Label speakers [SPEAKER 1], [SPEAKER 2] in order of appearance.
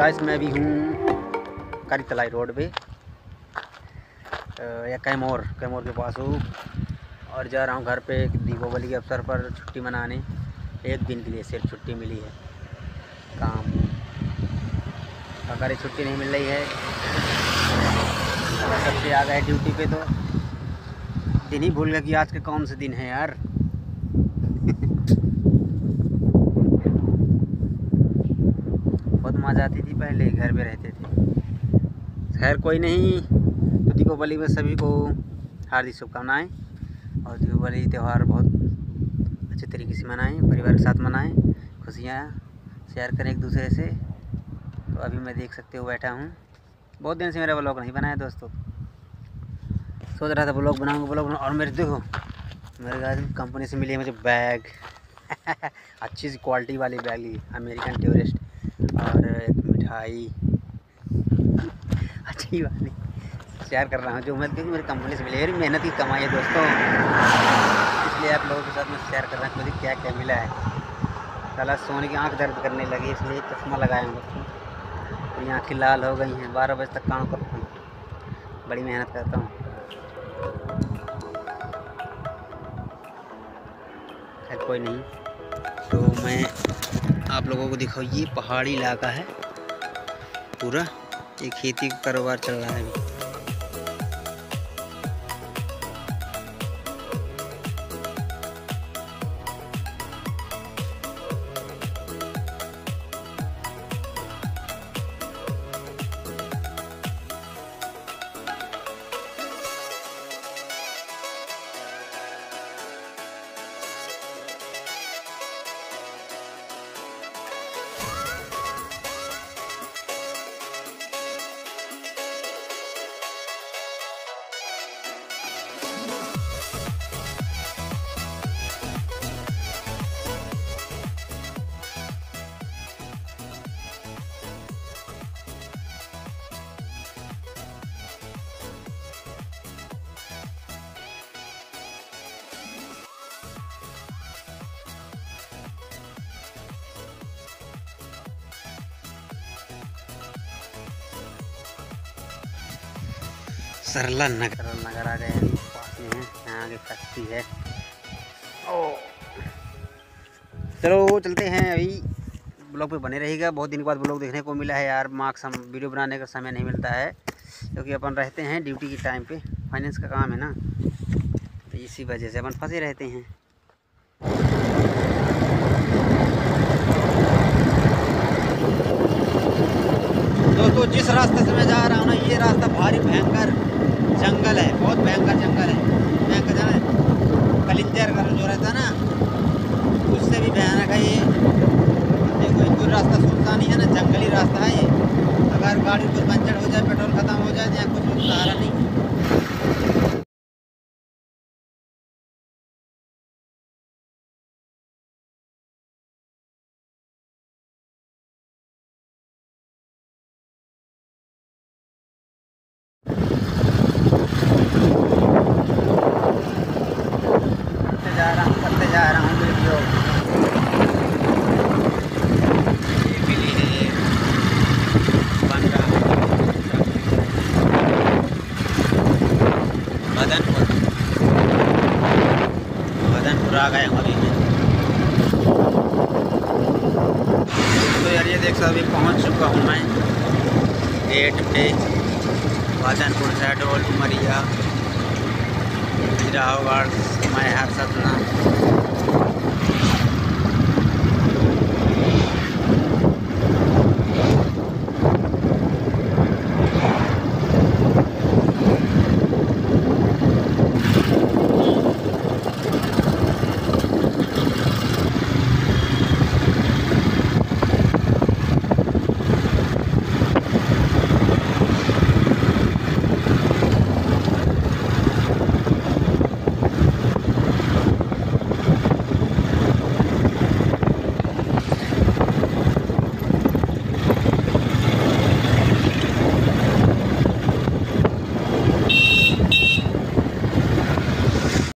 [SPEAKER 1] Guys मैं भी हूँ करीतलाई रोड पे या कैमोर के पास हूँ और जा रहा हूँ घर पे दीपावली के अवसर पर छुट्टी मनाने। एक दिन के लिए सिर्फ छुट्टी मिली है, काम अगर छुट्टी नहीं मिल रही है। सबसे आ गए ड्यूटी पे तो दिन ही भूल गया कि आज का कौन सा दिन है यार। बहुत मज़ा आती थी पहले, घर पे रहते थे। खैर कोई नहीं, तो दीपावली में सभी को हार्दिक शुभकामनाएं और दीपावली त्यौहार बहुत अच्छे तरीके से मनाएं, परिवार के साथ मनाएं, खुशियाँ शेयर करें एक दूसरे से। तो अभी मैं देख सकते हो बैठा हूँ, बहुत दिन से मेरा ब्लॉग नहीं बनाया दोस्तों। सोच रहा था ब्लॉग बनाऊँगा और मेरे देखो मेरे घर कंपनी से मिली है मुझे बैग अच्छी सी क्वालिटी वाली बैग ली, अमेरिकन टूरिस्ट, और एक मिठाई अच्छी वाली शेयर कर रहा हूँ जो मैं, क्योंकि मेरी कंपनी से मिली है, मेरी मेहनत की कमाई है दोस्तों, इसलिए आप लोगों के साथ मैं शेयर कर रहा हूँ मुझे क्या क्या मिला है। साला सोने की आंख दर्द करने लगी इसलिए चश्मा लगाया हूँ दोस्तों, मेरी आँखें लाल हो गई हैं। 12 बजे तक काम करता हूँ, बड़ी मेहनत करता हूँ। खैर कोई नहीं, तो मैं आप लोगों को दिखाऊँ, ये पहाड़ी इलाका है पूरा, ये खेती का कारोबार चल रहा है अभी। सरला नगर आ गए हैं, पास में है, यहाँ आगे फैक्ट्री है। ओ चलो चलते हैं, अभी ब्लॉग पे बने रहेगा। बहुत दिन के बाद ब्लॉग देखने को मिला है यार, मार्क्स हम वीडियो बनाने का समय नहीं मिलता है क्योंकि अपन रहते हैं ड्यूटी की टाइम पे, फाइनेंस का काम है ना, तो इसी वजह से अपन फंसे रहते हैं। दोस्तों जिस रास्ते से मैं जा रहा हूँ ना, ये रास्ता भारी भयंकर जंगल है, बहुत भयंकर जंगल है। भयंकर जाना है, कलिंजर का जो रहता है ना, उससे भी भयानक है ये। देखो कोई रास्ता सुनसान है ना, जंगली रास्ता है ये। अगर गाड़ी कुछ पंचर हो जाए, पेट्रोल ख़त्म हो जाए, यहाँ कुछ सहारा नहीं है। करते जा रहा हूँ वीडियो। मदनपुर आ गए हम अभी। तो यार ये देख सकते अभी पहुँच चुका हूँ मैं गेट पे, मदनपुर शहडोल उमरिया, मैं हर सपना